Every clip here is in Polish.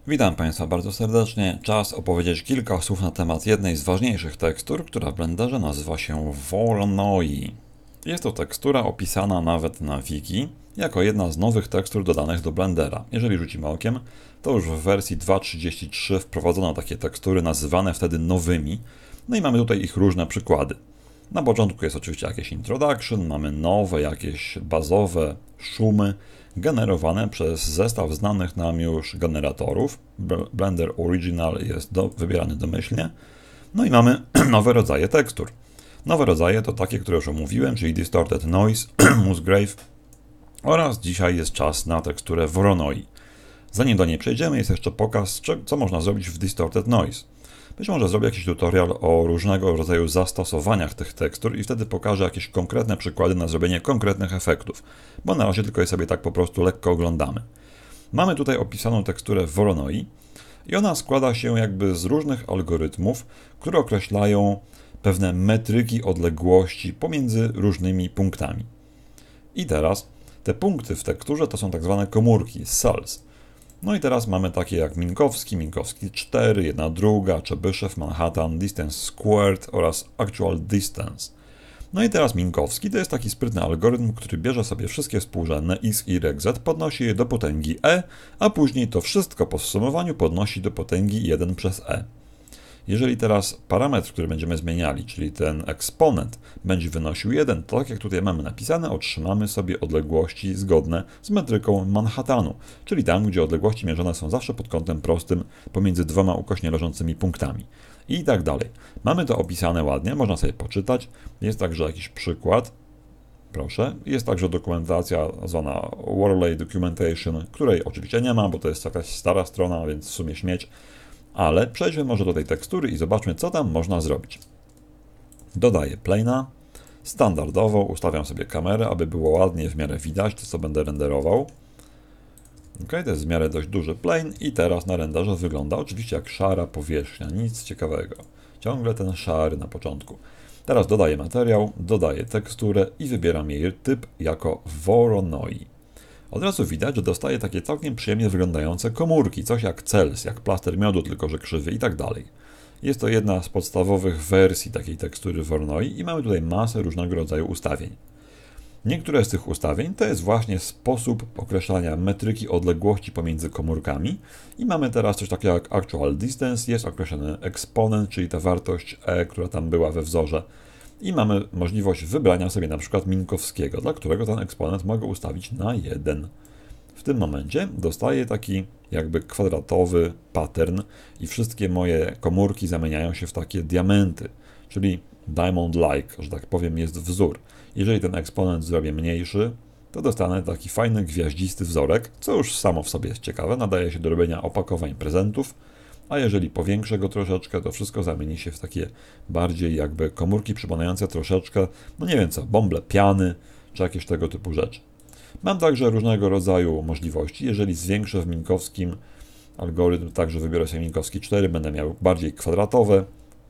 Witam Państwa bardzo serdecznie. Czas opowiedzieć kilka słów na temat jednej z ważniejszych tekstur, która w Blenderze nazywa się Voronoi. Jest to tekstura opisana nawet na wiki jako jedna z nowych tekstur dodanych do Blendera. Jeżeli rzucimy okiem, to już w wersji 2.33 wprowadzono takie tekstury nazywane wtedy nowymi. No i mamy tutaj ich różne przykłady. Na początku jest oczywiście jakieś introduction, mamy nowe jakieś bazowe szumy generowane przez zestaw znanych nam już generatorów. Blender Original jest wybierany domyślnie. No i mamy nowe rodzaje tekstur. Nowe rodzaje to takie, które już omówiłem, czyli Distorted Noise, Musgrave oraz dzisiaj jest czas na teksturę Voronoi. Zanim do niej przejdziemy, jest jeszcze pokaz, co można zrobić w Distorted Noise. Być może zrobię jakiś tutorial o różnego rodzaju zastosowaniach tych tekstur i wtedy pokażę jakieś konkretne przykłady na zrobienie konkretnych efektów, bo na razie tylko je sobie tak po prostu lekko oglądamy. Mamy tutaj opisaną teksturę Voronoi i ona składa się jakby z różnych algorytmów, które określają pewne metryki odległości pomiędzy różnymi punktami. I teraz te punkty w teksturze to są tak zwane komórki, cells. No i teraz mamy takie jak Minkowski 4, 1/2, Czebyszew, Manhattan, Distance Squared oraz Actual Distance. No i teraz Minkowski to jest taki sprytny algorytm, który bierze sobie wszystkie współrzędne x, y, z, podnosi je do potęgi e, a później to wszystko po zsumowaniu podnosi do potęgi 1 przez e. Jeżeli teraz parametr, który będziemy zmieniali, czyli ten eksponent, będzie wynosił 1, to tak jak tutaj mamy napisane, otrzymamy sobie odległości zgodne z metryką Manhattanu, czyli tam, gdzie odległości mierzone są zawsze pod kątem prostym pomiędzy dwoma ukośnie leżącymi punktami. I tak dalej. Mamy to opisane ładnie, można sobie poczytać. Jest także jakiś przykład. Proszę. Jest także dokumentacja zwana Worley Documentation, której oczywiście nie ma, bo to jest jakaś stara strona, więc w sumie śmieć. Ale przejdźmy może do tej tekstury i zobaczmy, co tam można zrobić. Dodaję plane'a. Standardowo ustawiam sobie kamerę, aby było ładnie w miarę widać to, co będę renderował. Ok, to jest w miarę dość duży plane i teraz na renderze wygląda oczywiście jak szara powierzchnia, nic ciekawego. Ciągle ten szary na początku. Teraz dodaję materiał, dodaję teksturę i wybieram jej typ jako Voronoi. Od razu widać, że dostaję takie całkiem przyjemnie wyglądające komórki, coś jak cells, jak plaster miodu, tylko że krzywy i tak dalej. Jest to jedna z podstawowych wersji takiej tekstury Voronoi i mamy tutaj masę różnego rodzaju ustawień. Niektóre z tych ustawień to jest właśnie sposób określania metryki odległości pomiędzy komórkami i mamy teraz coś takiego jak Actual Distance, jest określony eksponent, czyli ta wartość e, która tam była we wzorze i mamy możliwość wybrania sobie na przykład Minkowskiego, dla którego ten eksponent mogę ustawić na 1. W tym momencie dostaję taki jakby kwadratowy pattern i wszystkie moje komórki zamieniają się w takie diamenty, czyli diamond-like, że tak powiem, jest wzór. Jeżeli ten eksponent zrobię mniejszy, to dostanę taki fajny gwiaździsty wzorek, co już samo w sobie jest ciekawe, nadaje się do robienia opakowań prezentów, a jeżeli powiększę go troszeczkę, to wszystko zamieni się w takie bardziej jakby komórki przypominające troszeczkę, no nie wiem co, bąble piany, czy jakieś tego typu rzeczy. Mam także różnego rodzaju możliwości. Jeżeli zwiększę w Minkowskim algorytm, także wybiorę sobie Minkowski 4, będę miał bardziej kwadratowe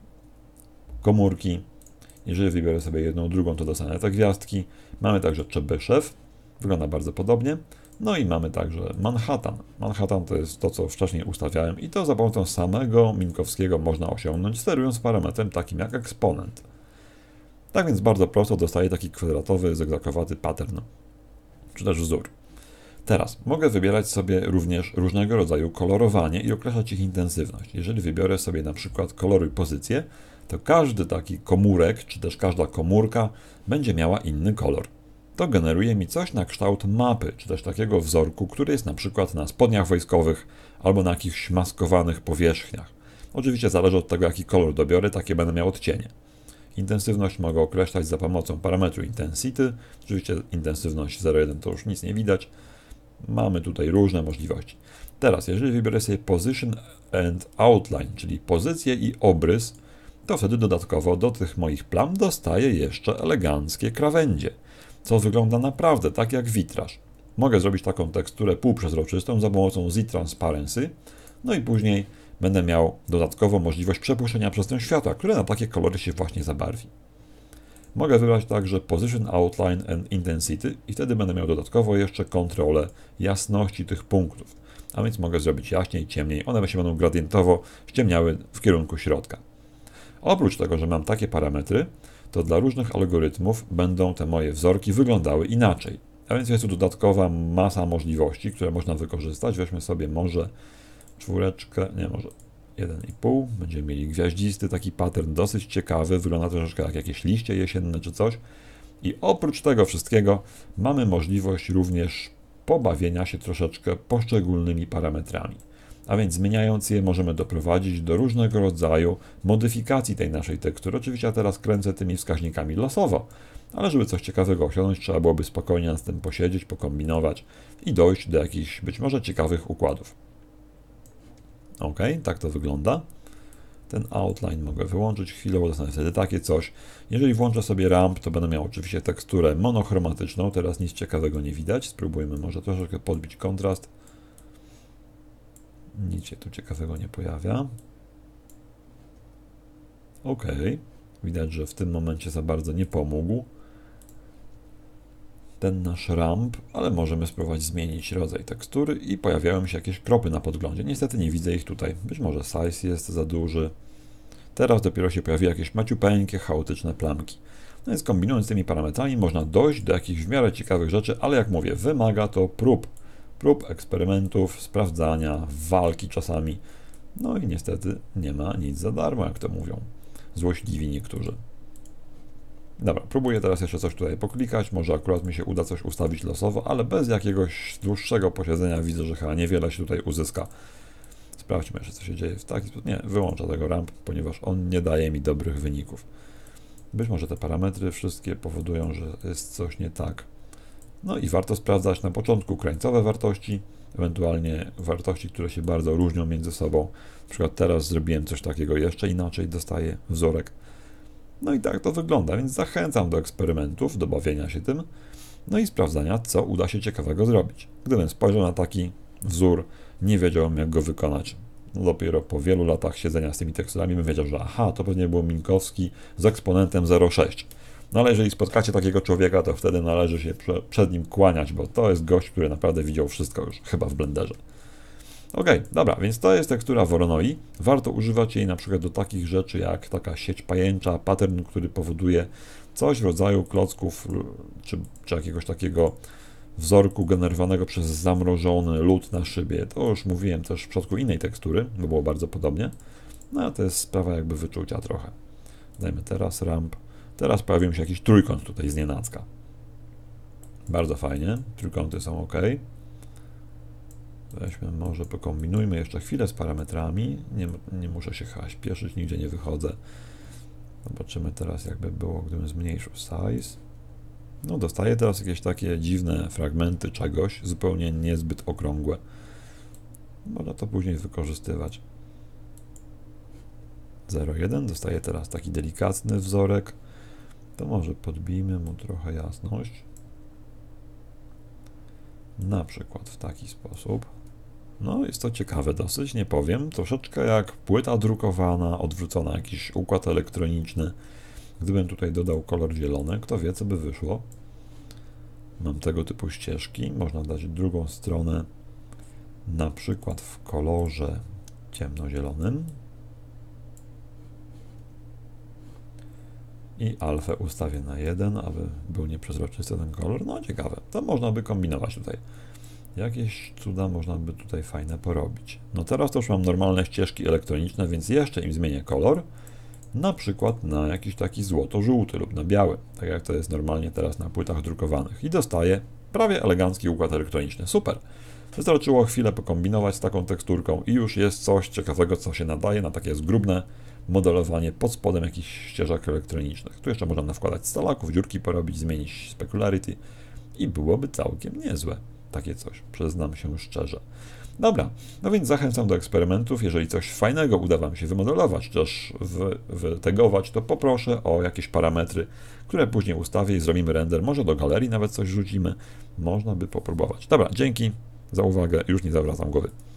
komórki. Jeżeli wybiorę sobie jedną, drugą, to dostanę te gwiazdki. Mamy także Czebyszew, wygląda bardzo podobnie. No i mamy także Manhattan. Manhattan to jest to, co wcześniej ustawiałem i to za pomocą samego Minkowskiego można osiągnąć, sterując parametrem takim jak eksponent. Tak więc bardzo prosto dostaję taki kwadratowy, zegzakowaty pattern, czy też wzór. Teraz mogę wybierać sobie również różnego rodzaju kolorowanie i określać ich intensywność. Jeżeli wybiorę sobie na przykład koloruj pozycję, to każdy taki komórek, czy też każda komórka będzie miała inny kolor. To generuje mi coś na kształt mapy, czy też takiego wzorku, który jest na przykład na spodniach wojskowych albo na jakichś maskowanych powierzchniach. Oczywiście zależy od tego, jaki kolor dobiorę, takie będę miał odcienie. Intensywność mogę określać za pomocą parametru intensity. Oczywiście intensywność 0,1 to już nic nie widać. Mamy tutaj różne możliwości. Teraz, jeżeli wybiorę sobie Position and Outline, czyli pozycję i obrys, to wtedy dodatkowo do tych moich plam dostaję jeszcze eleganckie krawędzie, co wygląda naprawdę tak jak witraż. Mogę zrobić taką teksturę półprzezroczystą za pomocą Z-Transparency, no i później będę miał dodatkowo możliwość przepuszczenia przestrzeń światła, które na takie kolory się właśnie zabarwi. Mogę wybrać także Position, Outline and Intensity i wtedy będę miał dodatkowo jeszcze kontrolę jasności tych punktów. A więc mogę zrobić jaśniej, ciemniej, one się będą gradientowo ściemniały w kierunku środka. Oprócz tego, że mam takie parametry, to dla różnych algorytmów będą te moje wzorki wyglądały inaczej. A więc jest tu dodatkowa masa możliwości, które można wykorzystać. Weźmy sobie może czwóreczkę, nie, może 1,5. Będziemy mieli gwiaździsty taki pattern, dosyć ciekawy, wygląda troszeczkę jak jakieś liście jesienne czy coś. I oprócz tego wszystkiego mamy możliwość również pobawienia się troszeczkę poszczególnymi parametrami. A więc zmieniając je możemy doprowadzić do różnego rodzaju modyfikacji tej naszej tekstury. Oczywiście ja teraz kręcę tymi wskaźnikami losowo, ale żeby coś ciekawego osiągnąć, trzeba byłoby spokojnie nad tym posiedzieć, pokombinować i dojść do jakichś być może ciekawych układów. Ok, tak to wygląda. Ten outline mogę wyłączyć chwilowo, dostanę wtedy takie coś. Jeżeli włączę sobie ramp, to będę miał oczywiście teksturę monochromatyczną. Teraz nic ciekawego nie widać. Spróbujmy może troszeczkę podbić kontrast. Nic się tu ciekawego nie pojawia. Ok, widać, że w tym momencie za bardzo nie pomógł ten nasz ramp, ale możemy spróbować zmienić rodzaj tekstury i pojawiają się jakieś kropy na podglądzie. Niestety nie widzę ich tutaj. Być może size jest za duży. Teraz dopiero się pojawiły jakieś maciupeńkie, chaotyczne plamki. No więc kombinując z tymi parametrami można dojść do jakichś w miarę ciekawych rzeczy, ale jak mówię, wymaga to prób, eksperymentów, sprawdzania, walki czasami. No i niestety nie ma nic za darmo, jak to mówią złośliwi niektórzy. Dobra, próbuję teraz jeszcze coś tutaj poklikać, może akurat mi się uda coś ustawić losowo, ale bez jakiegoś dłuższego posiedzenia widzę, że chyba niewiele się tutaj uzyska. Sprawdźmy jeszcze, co się dzieje w taki sposób. Nie, wyłączę tego ramp, ponieważ on nie daje mi dobrych wyników. Być może te parametry wszystkie powodują, że jest coś nie tak. No i warto sprawdzać na początku krańcowe wartości, ewentualnie wartości, które się bardzo różnią między sobą. Na przykład teraz zrobiłem coś takiego jeszcze inaczej, dostaję wzorek. No i tak to wygląda, więc zachęcam do eksperymentów, do bawienia się tym, no i sprawdzania, co uda się ciekawego zrobić. Gdybym spojrzał na taki wzór, nie wiedziałbym, jak go wykonać. No dopiero po wielu latach siedzenia z tymi teksturami bym wiedział, że aha, to pewnie był Minkowski z eksponentem 0,6. No ale jeżeli spotkacie takiego człowieka, to wtedy należy się przed nim kłaniać, bo to jest gość, który naprawdę widział wszystko już, chyba w Blenderze. Ok, dobra, więc to jest tekstura Voronoi. Warto używać jej na przykład do takich rzeczy jak taka sieć pajęcza, pattern, który powoduje coś w rodzaju klocków czy jakiegoś takiego wzorku generowanego przez zamrożony lód na szybie. To już mówiłem też w przypadku innej tekstury, bo było bardzo podobnie. No a to jest sprawa jakby wyczucia trochę. Dajmy teraz ramp. Teraz pojawił się jakiś trójkąt tutaj znienacka. Bardzo fajnie, trójkąty są ok. Weźmy, może pokombinujmy jeszcze chwilę z parametrami. Nie muszę się chyba śpieszyć, nigdzie nie wychodzę. Zobaczymy teraz, jakby było, gdybym zmniejszył size. No, dostaję teraz jakieś takie dziwne fragmenty czegoś, zupełnie niezbyt okrągłe. Można to później wykorzystywać. 0,1 dostaję teraz taki delikatny wzorek. To może podbijmy mu trochę jasność. Na przykład w taki sposób. No, jest to ciekawe dosyć, nie powiem. Troszeczkę jak płyta drukowana, odwrócona, jakiś układ elektroniczny. Gdybym tutaj dodał kolor zielony, kto wie, co by wyszło. Mam tego typu ścieżki. Można dać drugą stronę, na przykład w kolorze ciemnozielonym. I alfę ustawię na 1, aby był nieprzezroczysty ten kolor. No, ciekawe. To można by kombinować tutaj. Jakieś cuda można by tutaj fajne porobić. No teraz to już mam normalne ścieżki elektroniczne, więc jeszcze im zmienię kolor. Na przykład na jakiś taki złoto-żółty lub na biały, tak jak to jest normalnie teraz na płytach drukowanych. I dostaję prawie elegancki układ elektroniczny. Super! Wystarczyło chwilę pokombinować z taką teksturką i już jest coś ciekawego, co się nadaje na takie zgrubne modelowanie pod spodem jakichś ścieżek elektronicznych. Tu jeszcze można nawkładać stalaków, dziurki porobić, zmienić specularity i byłoby całkiem niezłe. Takie coś, przyznam się szczerze. Dobra, no więc zachęcam do eksperymentów. Jeżeli coś fajnego uda Wam się wymodelować, czy też wytegować, to poproszę o jakieś parametry, które później ustawię i zrobimy render. Może do galerii nawet coś rzucimy. Można by popróbować. Dobra, dzięki za uwagę. Już nie zawracam głowy.